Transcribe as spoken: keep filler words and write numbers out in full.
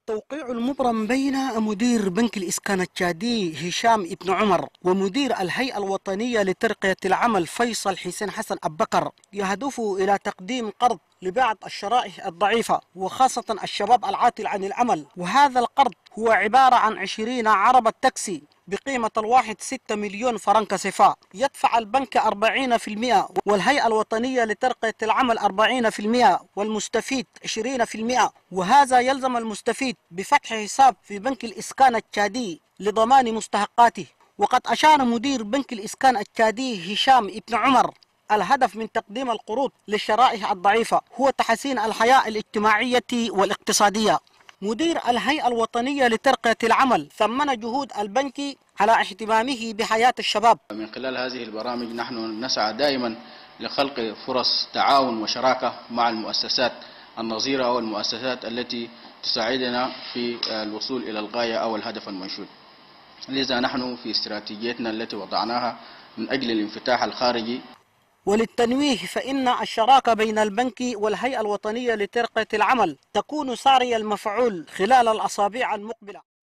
التوقيع المبرم بين مدير بنك الإسكان التشادي هشام ابن عمر ومدير الهيئة الوطنية لترقية العمل فيصل حسين حسن أبو بكر يهدف إلى تقديم قرض لبعض الشرائح الضعيفة وخاصة الشباب العاطل عن العمل، وهذا القرض هو عبارة عن عشرين عربة تاكسي بقيمة الواحد ستة مليون فرنك سفا. يدفع البنك أربعين في المئة والهيئة الوطنية لترقية العمل أربعين في المئة والمستفيد عشرين في المئة، وهذا يلزم المستفيد بفتح حساب في بنك الإسكان التشادي لضمان مستحقاته. وقد أشار مدير بنك الإسكان التشادي هشام ابن عمر الهدف من تقديم القروض للشرائح الضعيفة هو تحسين الحياة الاجتماعية والاقتصادية. مدير الهيئة الوطنية لترقية العمل ثمن جهود البنك على اهتمامه بحياة الشباب. من خلال هذه البرامج نحن نسعى دائما لخلق فرص تعاون وشراكة مع المؤسسات النظيرة والمؤسسات التي تساعدنا في الوصول إلى الغاية أو الهدف المنشود. لذا نحن في استراتيجيتنا التي وضعناها من أجل الانفتاح الخارجي. وللتنويه فإن الشراكة بين البنك والهيئة الوطنية لترقية العمل تكون ساري المفعول خلال الأسابيع المقبلة.